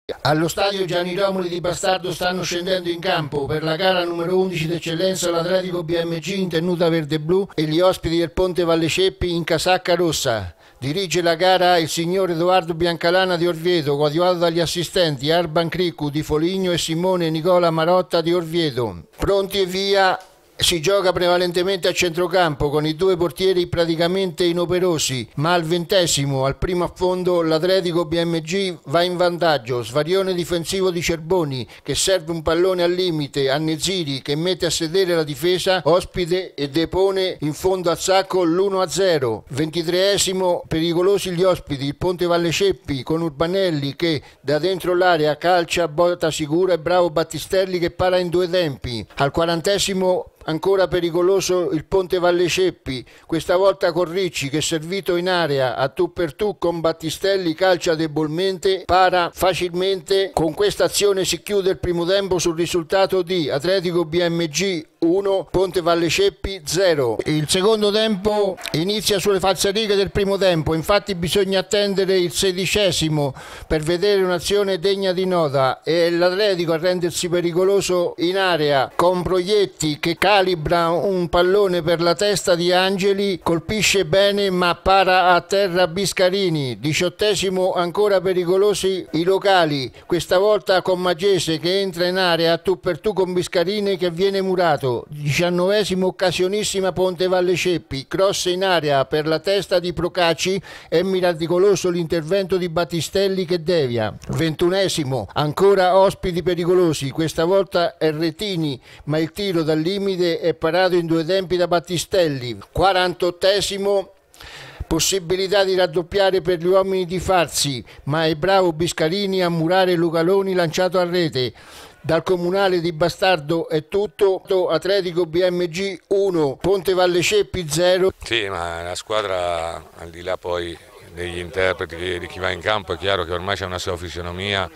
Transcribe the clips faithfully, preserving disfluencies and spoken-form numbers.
Allo stadio Gianni Romoli di Bastardo stanno scendendo in campo per la gara numero undici d'eccellenza l'Atletico B M G in tenuta verde-blu e gli ospiti del Ponte Valle Ceppi in casacca rossa. Dirige la gara il signor Edoardo Biancalana di Orvieto, coadiuvato dagli assistenti Arban Criccu di Foligno e Simone Nicola Marotta di Orvieto. Pronti e via! Si gioca prevalentemente a centrocampo con i due portieri praticamente inoperosi, ma al ventesimo, al primo affondo, l'Atletico B M G va in vantaggio. Svarione difensivo di Cerboni che serve un pallone al limite a Neziri che mette a sedere la difesa ospite e depone in fondo al sacco l'uno a zero. ventitreesimo, pericolosi gli ospiti, il Ponte Valle Ceppi con Urbanelli che da dentro l'area calcia botta sicura e bravo Battistelli che para in due tempi. Al quarantesimo ancora pericoloso il Ponte Valle Ceppi, questa volta con Ricci che servito in area a tu per tu con Battistelli calcia debolmente, para facilmente. Con questa azione si chiude il primo tempo sul risultato di Atletico B M G uno, Ponte Valle Ceppi zero. Il secondo tempo inizia sulle falsariche del primo tempo, infatti bisogna attendere il sedicesimo per vedere un'azione degna di nota e l'Atletico a rendersi pericoloso in area con Proietti che calibra un pallone per la testa di Angeli, colpisce bene ma para a terra Biscarini. Diciottesimo, ancora pericolosi i locali, questa volta con Magese che entra in area a tu per tu con Biscarini che viene murato. diciannovesimo, occasionissima Ponte Valle Ceppi, cross in area per la testa di Procacci, è miracoloso l'intervento di Battistelli che devia. ventunesimo, ancora ospiti pericolosi, questa volta è Retini ma il tiro dal limite è parato in due tempi da Battistelli. quarantottesimo, possibilità di raddoppiare per gli uomini di Farsi, ma è bravo Biscarini a murare Lucaloni lanciato a rete. Dal comunale di Bastardo è tutto. Atletico B M G uno, Ponte Valle Ceppi zero. Sì, ma la squadra, al di là poi degli interpreti, di chi va in campo, è chiaro che ormai c'è una sua fisionomia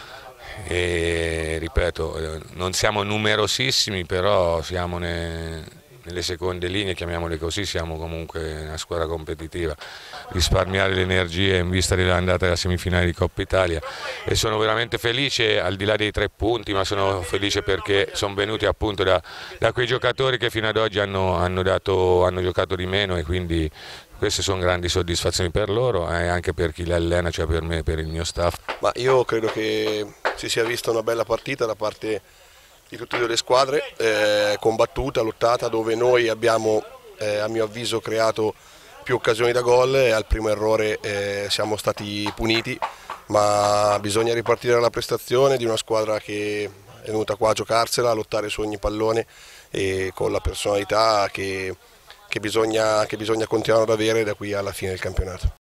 e, ripeto, non siamo numerosissimi, però siamo ne... nelle seconde linee, chiamiamole così, siamo comunque una squadra competitiva. Risparmiare le energie in vista dell'andata alla semifinale di Coppa Italia e sono veramente felice, al di là dei tre punti, ma sono felice perché sono venuti appunto da, da quei giocatori che fino ad oggi hanno, hanno, dato, hanno giocato di meno e quindi queste sono grandi soddisfazioni per loro e anche per chi li allena, cioè per me, per il mio staff. Ma io credo che si sia vista una bella partita da parte di tutte e due le squadre, eh, combattuta, lottata, dove noi abbiamo eh, a mio avviso creato più occasioni da gol e al primo errore eh, siamo stati puniti, ma bisogna ripartire dalla prestazione di una squadra che è venuta qua a giocarsela, a lottare su ogni pallone e con la personalità che, che, bisogna, che bisogna continuare ad avere da qui alla fine del campionato.